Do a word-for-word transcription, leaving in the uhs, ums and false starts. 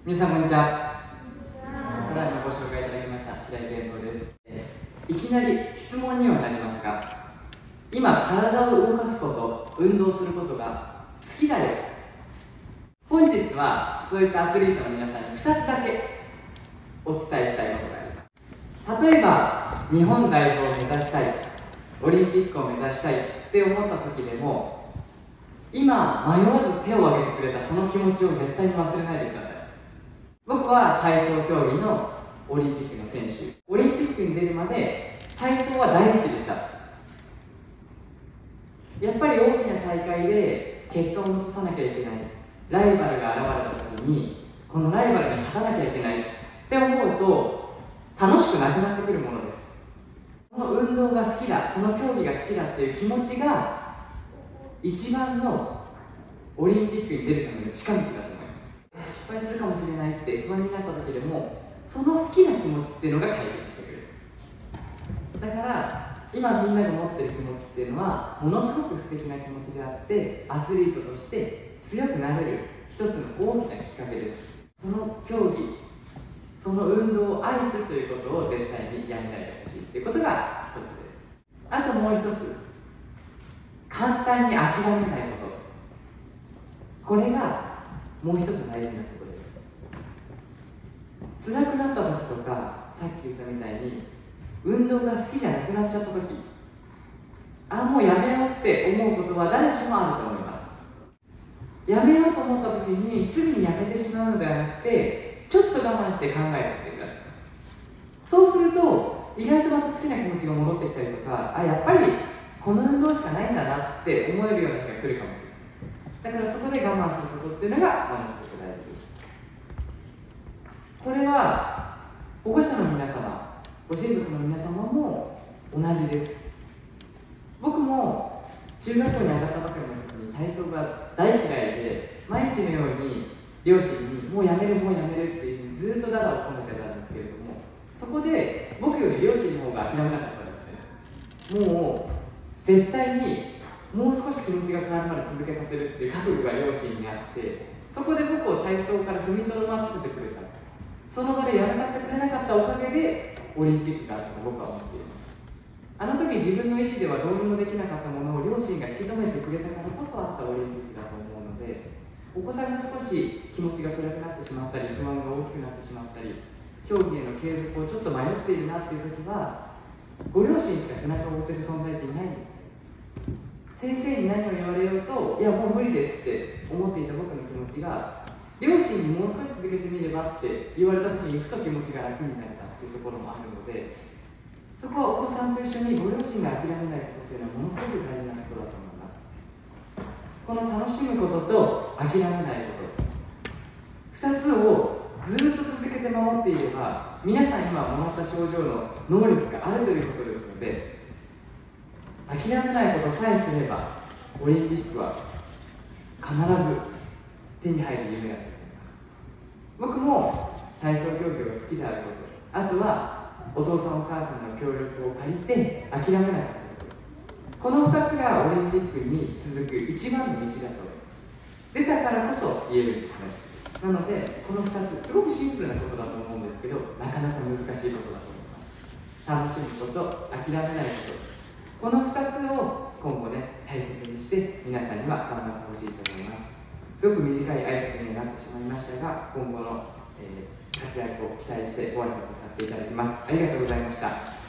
皆さんこんにちは。ただいまご紹介いただきました白井健三です。いきなり質問にはなりますが、今体を動かすこと、運動することが好きだよ。本日はそういったアスリートの皆さんにふたつだけお伝えしたいことがあります。例えば日本代表を目指したい、オリンピックを目指したいって思った時でも、今迷わず手を挙げてくれたその気持ちを絶対に忘れないでください。僕は体操競技のオリンピックの選手、オリンピックに出るまで体操は大好きでした。やっぱり大きな大会で結果を残さなきゃいけない、ライバルが現れた時にこのライバルに勝たなきゃいけないって思うと楽しくなくなってくるものです。この運動が好きだ、この競技が好きだっていう気持ちが一番のオリンピックに出るための近道だと思います。失敗するかもしれないって不安になった時でも、その好きな気持ちっていうのが解決してくれる。だから今みんなが持ってる気持ちっていうのはものすごく素敵な気持ちであって、アスリートとして強くなれる一つの大きなきっかけです。その競技、その運動を愛すということを絶対にやめないでほしいっていうことが一つです。あともう一つ、簡単に諦めないこと、これがもう一つ大事なことです。辛くなった時とか、さっき言ったみたいに運動が好きじゃなくなっちゃった時、あ、もうやめようって思うことは誰しもあると思います。やめようと思った時にすぐにやめてしまうのではなくて、ちょっと我慢して考えてみてください。そうすると意外とまた好きな気持ちが戻ってきたりとか、あ、やっぱりこの運動しかないんだなって思えるような日が来るかもしれない。だからそこで我慢することっていうのがものすごく大事です。これは保護者の皆様、ご親族の皆様も同じです。僕も中学校に上がったばかりの時に体操が大嫌いで、毎日のように両親にもうやめるもうやめるっていうふうにずっとダダをこねてたんですけれども、そこで僕より両親の方が諦めなかったんですね。もう絶対にもう少し気持ちが変わるまで続けさせるっていう覚悟が両親にあって、そこで僕を体操から踏みとどまらせてくれた。その場でやめさせてくれなかったおかげでオリンピックがあったと僕は思っています。あの時自分の意思ではどうにもできなかったものを両親が引き止めてくれたからこそあったオリンピックだと思うので、お子さんが少し気持ちが暗くなってしまったり、不安が大きくなってしまったり、競技への継続をちょっと迷っているなっていう時は、ご両親しか背中を押せる存在っていないんです。先生に何を言われようと、いやもう無理ですって思っていた僕の気持ちが、両親にもう少し続けてみればって言われた時にふと気持ちが楽になれたっていうところもあるので、そこはお子さんと一緒にご両親が諦めないことっていうのはものすごく大事なことだと思います。この楽しむことと諦めないこと、ふたつをずっと続けて守っていれば、皆さん今もらった症状の能力があるということですので、諦めないことさえすればオリンピックは必ず手に入る夢だと思います。僕も体操競技が好きであること、あとはお父さんお母さんの協力を借りて諦めなかったこと、このふたつがオリンピックに続く一番の道だと出たからこそ言えるんですね。なのでこのふたつ、すごくシンプルなことだと思うんですけど、なかなか難しいことだと思います。楽しむこと、諦めないこと、このふたつを今後ね、大切にして皆さんには頑張ってほしいと思います。すごく短い挨拶になってしまいましたが、今後の、えー、活躍を期待して終わりとさせていただきます。ありがとうございました。